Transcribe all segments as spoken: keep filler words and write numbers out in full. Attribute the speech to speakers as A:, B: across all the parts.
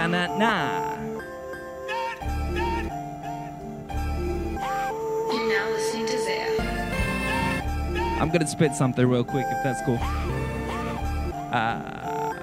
A: Na na na.
B: You're now listening to Zaya.
A: I'm gonna spit something real quick if that's cool. Uh,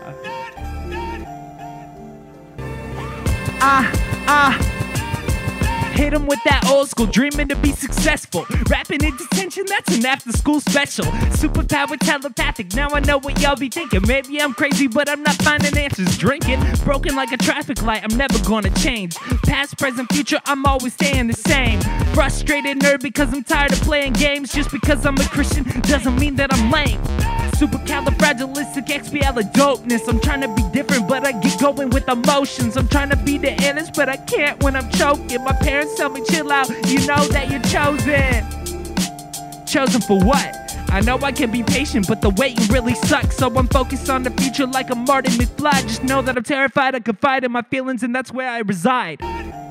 A: ah, ah. Hit him with that old school, dreaming to be successful. Rapping in detention, that's an after school special. Superpower telepathic, now I know what y'all be thinking. Maybe I'm crazy, but I'm not finding answers. Drinking, broken like a traffic light, I'm never gonna change. Past, present, future, I'm always staying the same. Frustrated nerd because I'm tired of playing games. Just because I'm a Christian doesn't mean that I'm lame. Supercalifragilisticexpialidocious. I'm trying to be different, but I get going with emotions. I'm trying to be the illest, but I can't when I'm choking. My parents tell me chill out, you know that you're chosen. Chosen for what? I know I can be patient, but the waiting really sucks. So I'm focused on the future like a Marty McFly. Just know that I'm terrified, I confide in my feelings, and that's where I reside.